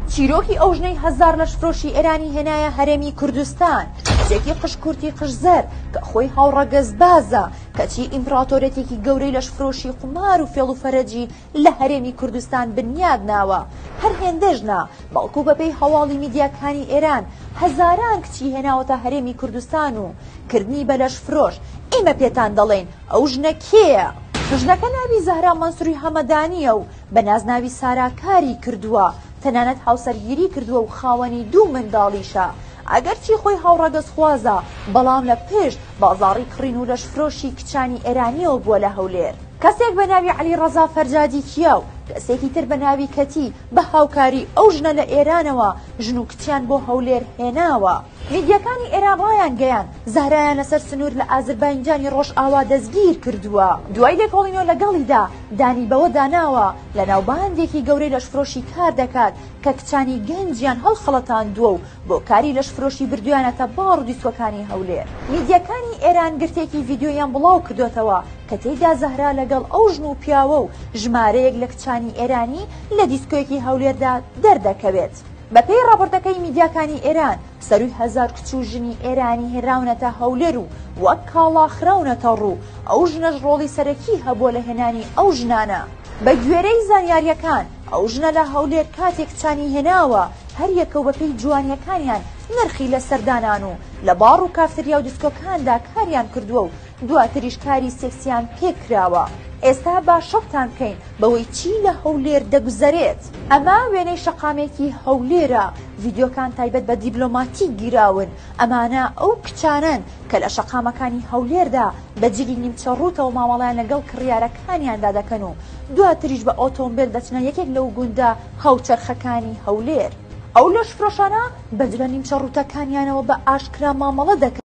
چیرۆکی ئەو ژنەی 1000 لەشفرۆشی ئێرانی هێنایە هەرێمی کوردستان، کچێکی قشکورتی قشزەر کە خۆی هاوڕەگەزبازە، کەچی ئیمپراتۆرێتێکی گەورەی لەشفرۆشی قمار و فێڵ و فەرەجی لە هەرێمی کوردستان بنیاد ناوە. هەر هێندەژنا بەڵکو بەپێی هەواڵی میدیاکانی ئێران هەزاران کچی هێناوەتە هەرێمی کوردستان و کردنی بە لەشفرۆش. ئێمە پێتان دەڵێن ئەو ژنە کێیە؟ ژنەکە ناوی زەهرا مەنسووری هەمەدانیە و بە نازناوی ساراکاری کردووە، تەنانەت هاوسەرگیری کردووە و خاوەنی 2 منداڵیشە. ئەگەرچی خۆی هاوڕەگەزخوازە بەڵام لە پێش بازاڕی کڕین و لەشفرۆشی کچانی ئێرانیەوە بووە لە هەولێر. کەسێک بە ناوی عەلی ڕەزا فەرجادی کیا و کەسێکی تر بە ناوی کەتی بە هاوکاری ئەو ژنە لە ئێرانەوە ژن و کچیان بۆ هەولێر هێناوە. میدیاکانی ئێران ڕایان گەیان زەهرایان لەسەر سنوور لە ئازربایجانی ڕۆژئاوا دەستگیر کردووە. دوای لێکۆڵینەوە لەگەڵیدا دانی بەوە داناوە لە ناوباندێکی گەورەی لەشفرۆشی کار دەکات کە کچانی گەنجیان هەڵخەڵەتاندووە و بۆ کاری لەشفرۆشی بردویانەتە باڕ و دیسکۆکانی هەولێر. میدیاکانی ئێران گرتێکی ڤیدیۆیان بڵاو کردوێتەوە کە تێیدا زەهرا لەگەڵ ئەو ژن و پیاوە و ژمارەیەک لە کچانی ئێرانی لە دیسکۆیەکی هەولێردا دەردەکەوێت. بەپێی راپۆرتەکەی میدیاکانی ئێران سەرووی 1000 کچ و ژنی ئێرانی هێراونەتە هەولێر و وەک کاڵاخراونەتە ڕوو. ئەو ژنەش ڕۆڵی سەرەکی هەبووە لە هێنانی ئەو ژنانە. بە گوێرەی زانیاریەکان ئەو ژنە لە هەولێر کاتێک کچانی هێناوە هەر یەکە بەپێی جوانیەکانیان نرخی لە سەردانان و لە باڕ و کافتریا و دیسکۆکاندا کاریان کردووە و دواتریش کاری سێکسیان پێکراوە. ئێستا با شەکتان بکەین بەوەی چی لە هەولێر دەگوزارێت. ئەمە وێنەی شەقامێکی هەولێرە. ڤیدیۆکان تایبەت بە دیبلۆماتی گیراون. ئەمانە ئەو کچانن کە لە شەقامەکانی هەولێردا بەجلی نیمچە ڕووتەوە مامەڵیان لەگەڵ کڕیارەکانیاندا دەکەن و دواتریش بە ئۆتۆمبیل دەچنە یەکێک لەو گوندە هاوچەرخەکانی هەولێر. ئەو لەشفرۆشانە بەجلە نیمچە ڕووتەکانیانەوە بە ئاشکرا مامەڵە دەکەن.